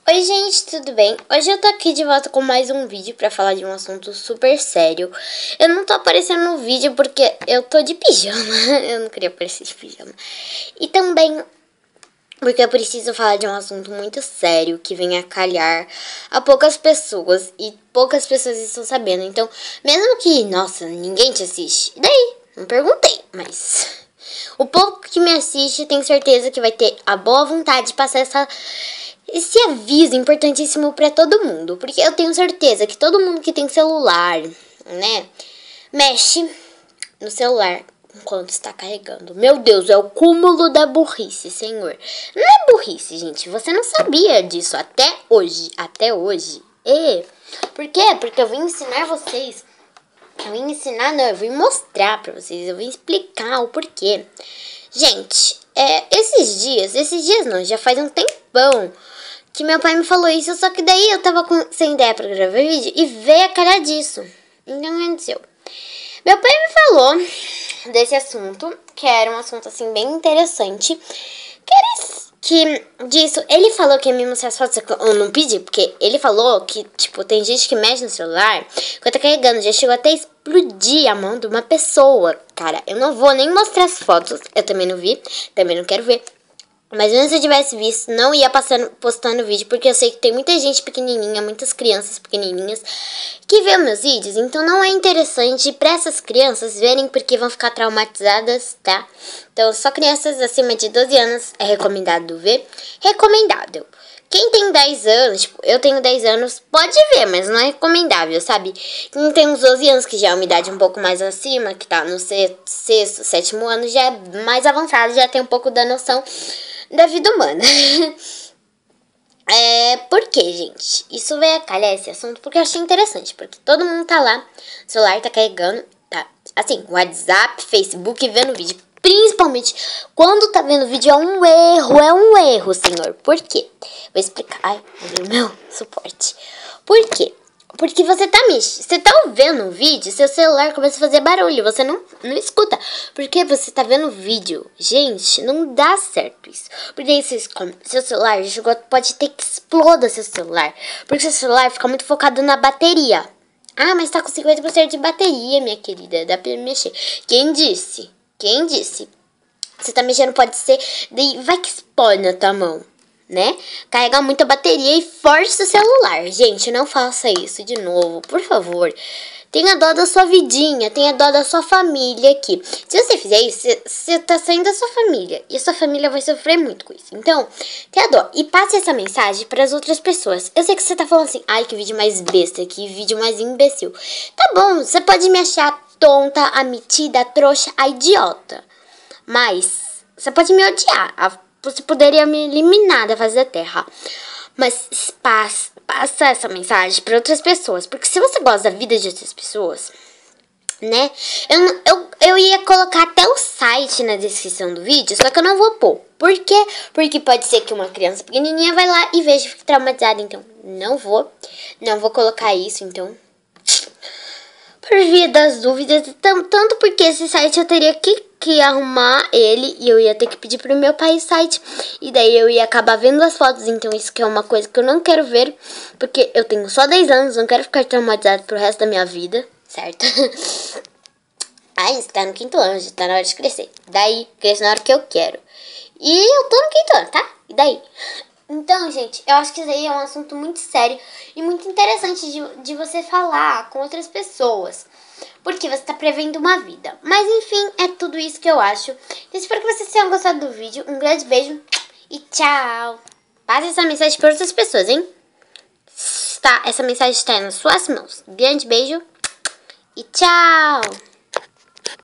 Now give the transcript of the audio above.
Oi gente, tudo bem? Hoje eu tô aqui de volta com mais um vídeo pra falar de um assunto super sério. Eu não tô aparecendo no vídeo porque eu tô de pijama, eu não queria aparecer de pijama. E também porque eu preciso falar de um assunto muito sério que vem a calhar a poucas pessoas e poucas pessoas estão sabendo. Então, mesmo que, nossa, ninguém te assiste, e daí? Não perguntei, mas o pouco que me assiste tem certeza que vai ter a boa vontade de passar esse aviso importantíssimo pra todo mundo, porque eu tenho certeza que todo mundo que tem celular, né, mexe no celular enquanto está carregando. Meu Deus, é o cúmulo da burrice, senhor. Não é burrice, gente, você não sabia disso até hoje, por quê? Porque eu vim ensinar vocês. Eu vim ensinar, não, eu vim mostrar pra vocês, eu vim explicar o porquê. Gente, esses dias não, já faz um tempão que meu pai me falou isso, só que daí eu tava sem ideia pra gravar vídeo e veio a cara disso. Então, o que aconteceu? Meu pai me falou desse assunto, que era um assunto, assim, bem interessante, disso, ele falou que ia me mostrar as fotos, eu não pedi, porque ele falou que, tipo, tem gente que mexe no celular, quando tá carregando, já chegou até a explodir a mão de uma pessoa, cara, eu não vou nem mostrar as fotos, eu também não vi, também não quero ver. Mas mesmo se eu tivesse visto, não ia postando vídeo, porque eu sei que tem muita gente pequenininha, muitas crianças pequenininhas que vê meus vídeos. Então não é interessante para essas crianças verem, porque vão ficar traumatizadas, tá? Então só crianças acima de 12 anos é recomendado ver. Recomendável. Quem tem 10 anos, tipo, eu tenho 10 anos, pode ver, mas não é recomendável, sabe? Quem tem uns 12 anos, que já é uma idade um pouco mais acima, que tá no sexto, sétimo ano, já é mais avançado, já tem um pouco da noção da vida humana. Por que, gente? Isso veio a calhar esse assunto porque eu achei interessante. Porque todo mundo tá lá, o celular tá carregando, tá? Assim, WhatsApp, Facebook, vendo vídeo. Principalmente quando tá vendo vídeo é um erro, senhor. Por quê? Vou explicar. Ai, meu suporte. Por quê? Porque você tá vendo um vídeo, seu celular começa a fazer barulho, você não escuta. Porque você tá vendo vídeo. Gente, não dá certo isso. Porque aí seu celular pode ter que exploda seu celular. Porque seu celular fica muito focado na bateria. Ah, mas tá com 50% de bateria, minha querida, dá pra mexer. Quem disse? Quem disse? Você tá mexendo, pode ser, daí vai que explode na tua mão, né? Carrega muita bateria e força o celular. Gente, não faça isso de novo, por favor. Tenha dó da sua vidinha, tenha dó da sua família aqui. Se você fizer isso, você tá saindo da sua família. E a sua família vai sofrer muito com isso. Então, tenha dó. E passe essa mensagem para as outras pessoas. Eu sei que você tá falando assim, ai, que vídeo mais besta, que vídeo mais imbecil. Tá bom, você pode me achar tonta, a metida, a trouxa, a idiota. Mas você pode me odiar. Você poderia me eliminar da face da terra. Mas passa essa mensagem para outras pessoas. Porque se você gosta da vida de outras pessoas, né? Eu ia colocar até o site na descrição do vídeo, só que eu não vou pôr. Por quê? Porque pode ser que uma criança pequenininha vai lá e veja e fique traumatizada. Então, não vou colocar isso, então. Por via das dúvidas, tanto porque esse site eu teria que arrumar ele e eu ia ter que pedir pro meu pai o site, e daí eu ia acabar vendo as fotos, então isso que é uma coisa que eu não quero ver, porque eu tenho só 10 anos, não quero ficar traumatizado pro resto da minha vida, certo? Ai, você tá no 5º ano, já tá na hora de crescer, daí cresce na hora que eu quero, e eu tô no 5º ano, tá? E daí? Então, gente, eu acho que isso aí é um assunto muito sério e muito interessante de você falar com outras pessoas. Porque você está prevendo uma vida. Mas, enfim, é tudo isso que eu acho. Eu espero que vocês tenham gostado do vídeo. Um grande beijo e tchau. Passe essa mensagem para outras pessoas, hein? Essa mensagem está nas suas mãos. Grande beijo e tchau.